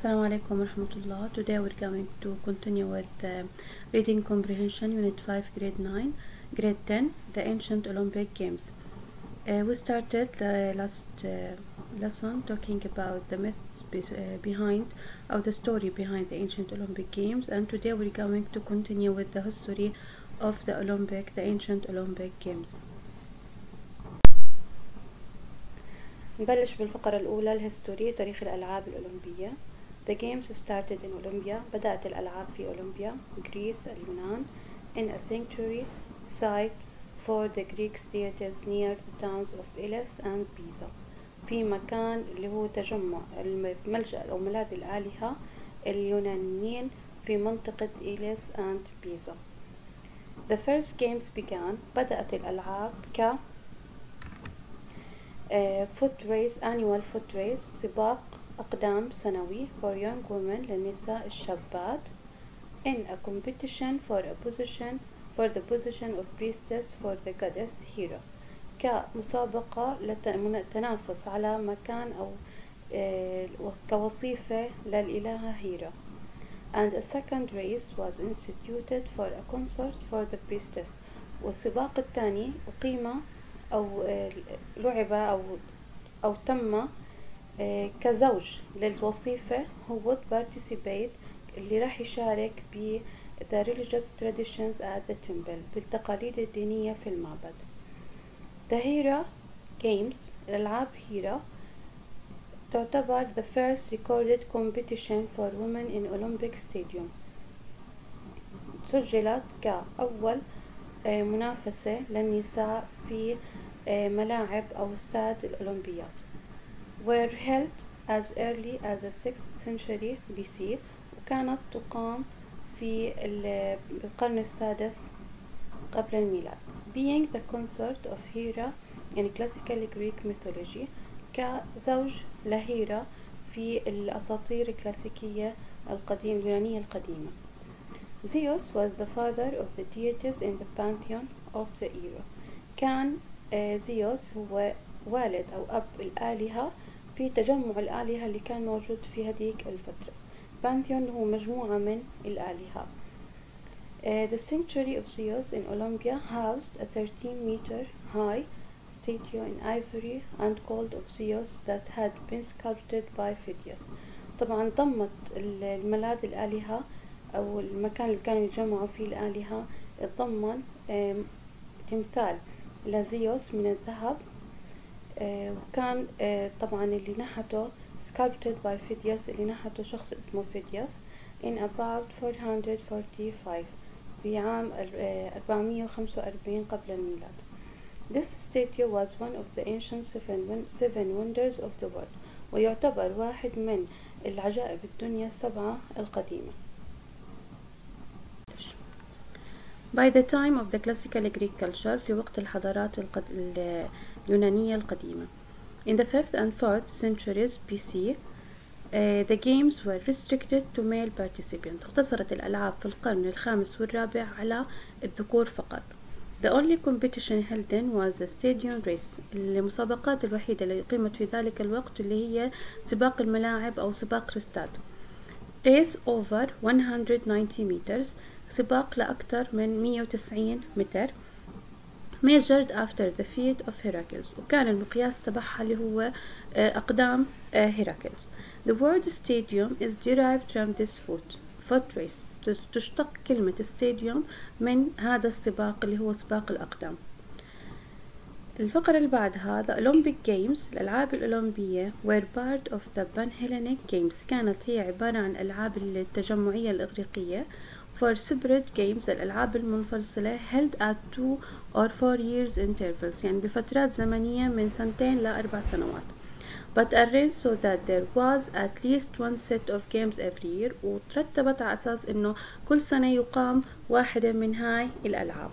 Assalamu alaikum warahmatullah. Today we're going to continue with reading comprehension unit 5 grade 9 grade 10 the ancient Olympic games. We started the last lesson talking about the myths behind or the story behind the ancient Olympic games, and today we're going to continue with the history of the ancient Olympic games. نبلش بالفقرة الأولى الهيستوري تاريخ الألعاب الأولمبية. The games started in Olympia. بدأت الألعاب في أولمبيا Greece اليونان in a sanctuary site for the Greek deities near the towns of Elis and Pisa. في مكان اللي هو تجمع ملجأ أو ملاذ الآلهة اليونانيين في منطقة إيليس and Pisa. The first games began. بدأت الألعاب ك foot race annual foot race سباق أقدام سنوي for young women للنساء الشابات in a competition for the position of priestess for the goddess Hera كمسابقة للتنافس على مكان أو كوظيفة للإلهة هيرا. And a second race was instituted for a consort for the priestess. والسباق الثاني أقيم أو لعب أو تم كزوج للوظيفة هو would participate اللي راح يشارك ب the religious traditions at the temple بالتقاليد الدينية في المعبد. The Hera Games الألعاب هيرا تعتبر the first recorded competition for women in Olympic Stadium. سجلت كأول منافسة للنساء في ملاعب أو استاد الأولمبياد. were held as early as the 6th century BC وكانت تقام في القرن السادس قبل الميلاد. Being the consort of Hera in classical Greek mythology كزوج لهيرا في الأساطير الكلاسيكية اليونانية القديمة. Zeus was the father of the deities in the pantheon of the era. كان زيوس هو والد أو أب الآلهة في تجمع الآلهة اللي كان موجود في هذيك الفترة. pantheon هو مجموعة من الآلهة. The sanctuary of Zeus in Olympia housed a 13-meter high statue in ivory and gold of Zeus that had been sculpted by Phidias. طبعا ضمت الملاذ الآلهة أو المكان اللي كانوا يجمعوا فيه الآلهة ضمن تمثال لزيوس من الذهب وكان طبعا اللي نحته sculpted by Phidias اللي نحته شخص اسمه Phidias in about 445 بعام 445 قبل الميلاد. This statue was one of the ancient seven wonders of the world ويعتبر واحد من العجائب الدنيا السبعة القديمة. By the time of the classical Greek culture في وقت الحضارات اليونانية القديمة in the 5th and 4th centuries BC the games were restricted to male participants. اقتصرت الألعاب في القرن الخامس والرابع على الذكور فقط. The only competition held then was the stadium race. المسابقات الوحيدة اللي أقيمت في ذلك الوقت اللي هي سباق الملاعب أو سباق الاستاد. Race over 190 meters سباق لأكثر من 190 متر measured after the feet of Heracles وكان المقياس تبعها اللي هو أقدام Heracles. The word stadium is derived from this foot race. تشتق كلمة stadium من هذا السباق اللي هو سباق الأقدام. الفقرة اللي بعدها the Olympic Games الألعاب الأولمبية were part of the Pan-Hellenic Games كانت هي عبارة عن الألعاب التجمعية الإغريقية for separate games الألعاب المنفصلة held at 2 or 4 years intervals يعني بفترات زمنية من 2 ل 4 سنوات but arranged so that there was at least one set of games every year وترتبت على أساس إنه كل سنة يقام واحدة من هاي الألعاب.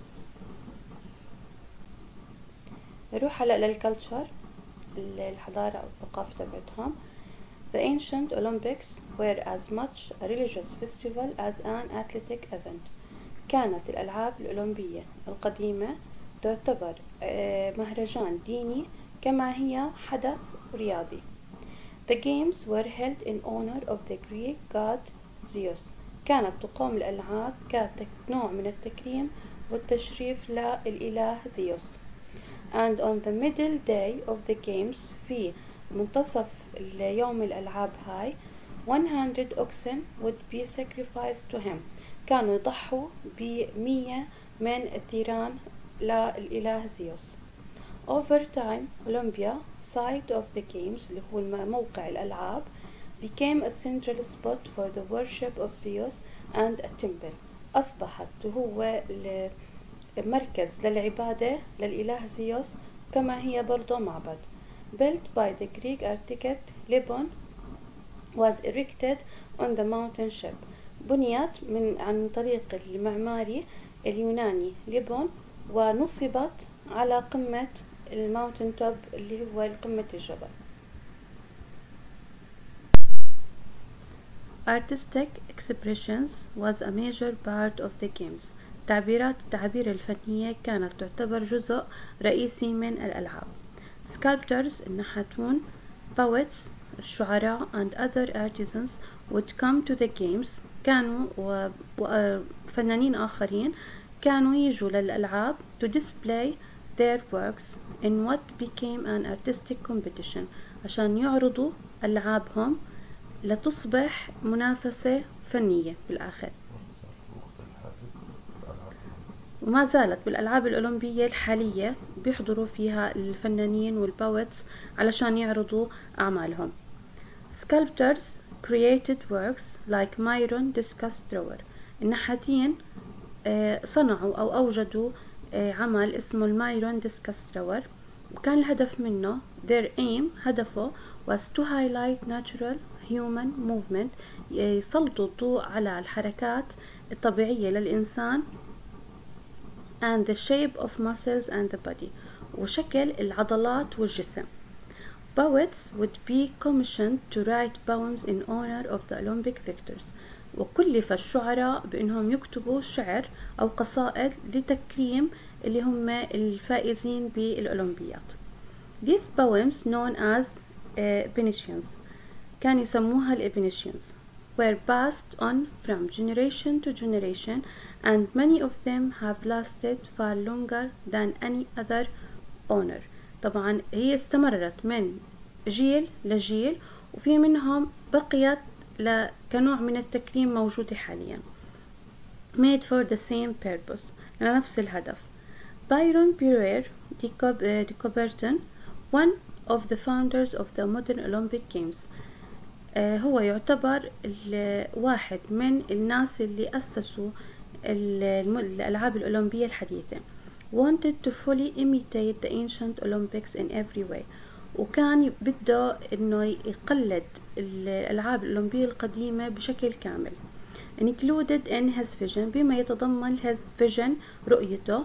نروح هلأ للكالتشر الحضارة أو الثقافة تبعتهم. The ancient Olympics were as much a religious festival as an athletic event. كانت الألعاب الأولمبية القديمة تعتبر مهرجان ديني كما هي حدث رياضي. The games were held in honor of the Greek god Zeus. كانت تقام الألعاب كنوع من التكريم والتشريف للإله زيوس. And on the middle day of the games في منتصف يوم الألعاب هاي 100 oxen would be sacrificed to him. كانوا يضحوا ب100 من الثيران للإله زيوس. Over time Olympia site of the games اللي هو موقع الألعاب became a central spot for the worship of Zeus and a temple. أصبحت هو مركز للعبادة للإله زيوس كما هي برضو معبد. Built by the Greek architect Libon was erected on the mountain ship. بنيت عن طريق المعماري اليوناني ليبون ونصبت على قمة الماونتن توب اللي هو قمة الجبل. Artistic expressions was a major part of the games. التعبير الفنية كانت تعتبر جزء رئيسي من الألعاب. Sculptors النحاتون, poets الشعراء and other artisans would come to the games. كانوا وفنانين آخرين كانوا يجوا للألعاب to display their works in what became an artistic competition عشان يعرضوا ألعابهم لتصبح منافسة فنية بالآخر. وما زالت بالألعاب الأولمبية الحالية بيحضروا فيها الفنانين والبويتس علشان يعرضوا أعمالهم. Sculptors created works like Myron discus thrower. النحاتين صنعوا أو أوجدوا عمل اسمه المايرون discus thrower وكان الهدف منه their aim هدفه was to highlight natural human movement يسلطوا الضوء على الحركات الطبيعية للإنسان and the shape of muscles and the body وشكل العضلات والجسم. Poets would be commissioned to write poems in honor of the Olympic victors. وكلف الشعراء بأنهم يكتبوا شعر أو قصائد لتكريم اللي هم الفائزين بالأولمبياد. These poems known as Epicycles كان يسموها الإبنيشيانز were passed on from generation to generation and many of them have lasted far longer than any other honor. طبعا هي استمرت من جيل لجيل وفي منهم بقيت كنوع من التكريم موجودة حاليا. Made for the same purpose لنفس الهدف. Byron Pierre de Coubertin one of the founders of the modern Olympic Games هو يعتبر واحد من الناس اللي أسسوا الألعاب الأولمبية الحديثة. Wanted to fully imitate the ancient Olympics in every way وكان بده إنه يقلد الألعاب الأولمبية القديمة بشكل كامل. Included in his vision بما يتضمن his vision رؤيته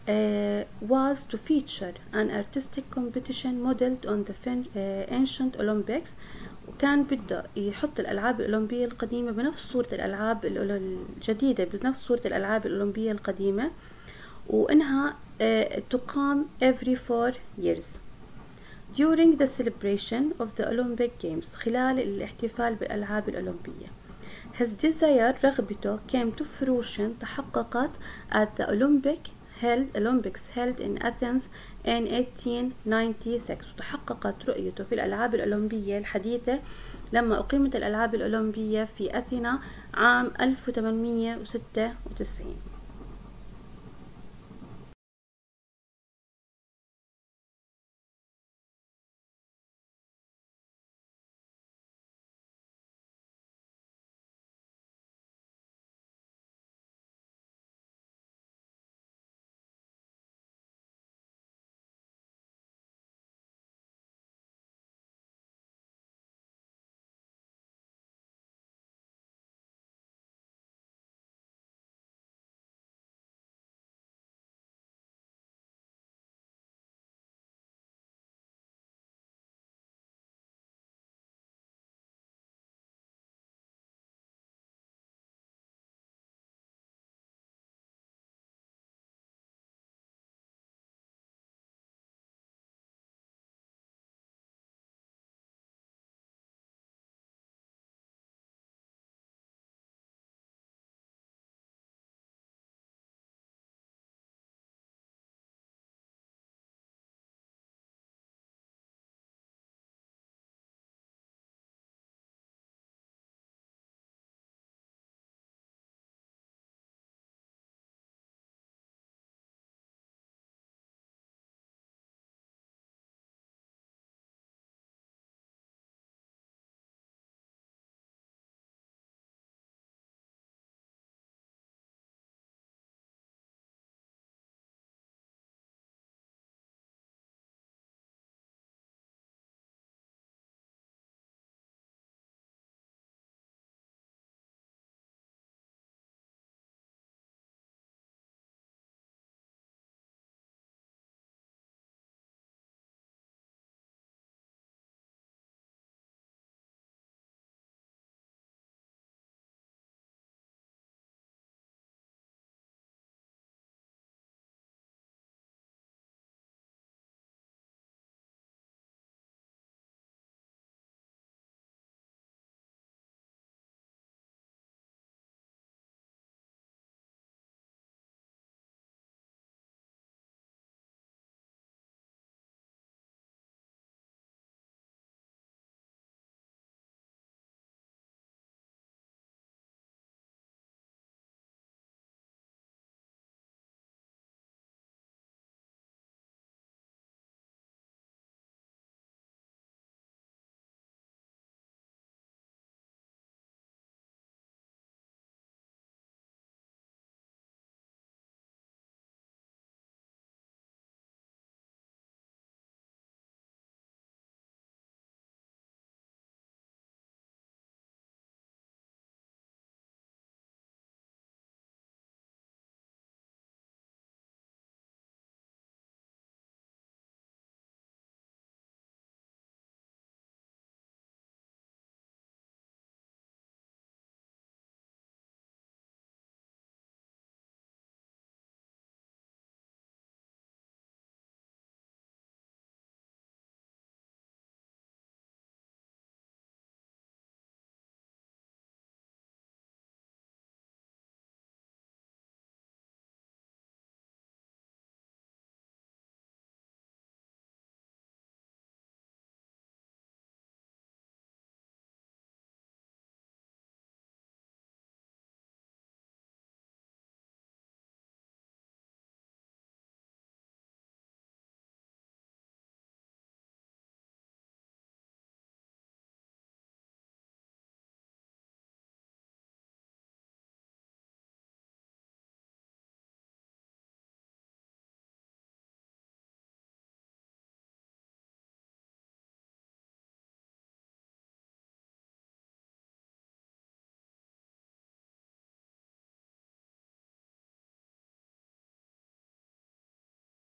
was to feature an artistic competition modeled on the ancient Olympics وكان بده يحط الألعاب الأولمبية القديمة بنفس صورة الألعاب الجديدة بنفس صورة الألعاب الأولمبية القديمة وإنها تقام every 4 years. During the celebration of the Olympic Games خلال الاحتفال بالألعاب الأولمبية his desire رغبته came to fruition تحققت at the Olympics held in Athens in 1896 وتحققت رؤيته في الألعاب الأولمبية الحديثة لما أقيمت الألعاب الأولمبية في أثينا عام 1896.